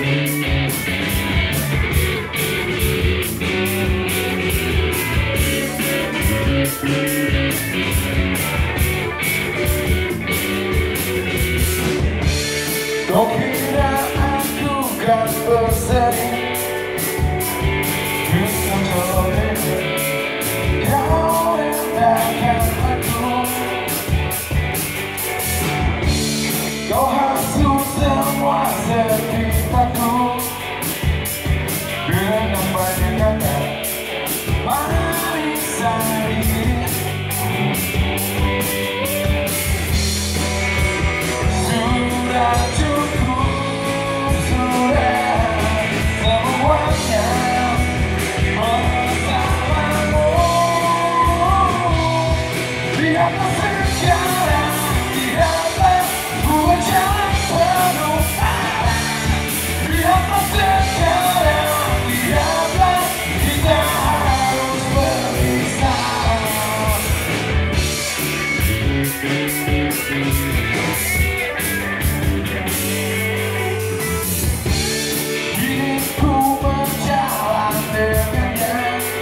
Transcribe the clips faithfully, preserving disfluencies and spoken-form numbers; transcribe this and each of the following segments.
Kau kira aku kan berseri bisa jolek, kau rendahkan aku, kau hapus semua ceritaku dengan banyak kata manis sendiri. Sudah cukup, sudah semuanya bersamamu. Lihatlah sekarang, lihatlah buat jalan penuh arah. Lihatlah sekarang, lihatlah kita harus berpisah. Hidupku berjalan dengannya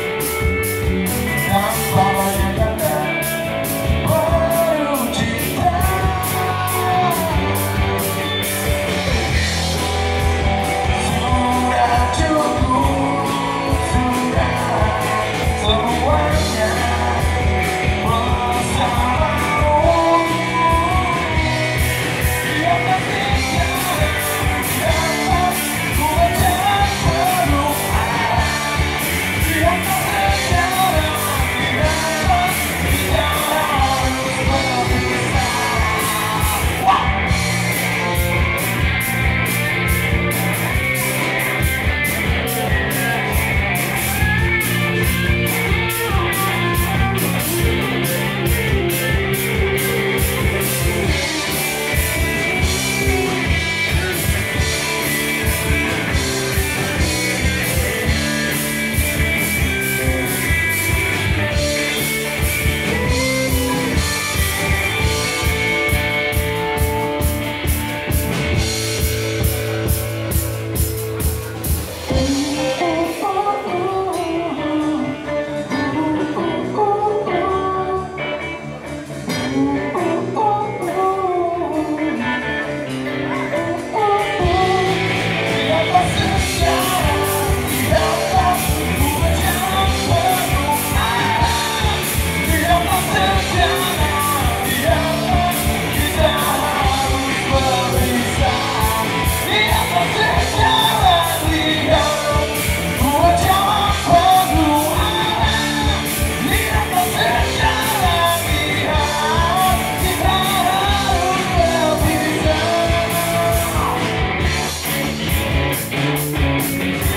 tanpa banyak kata baru cinta. Sudah cukup, sudah semuanya bersamamu. Lihatlah sekarang, lihatlah buat jalan penuh arah. Lihatlah sekarang, lihatlah kita harus berpisah.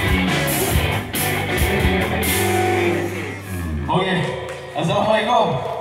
Oke, assalamualaikum.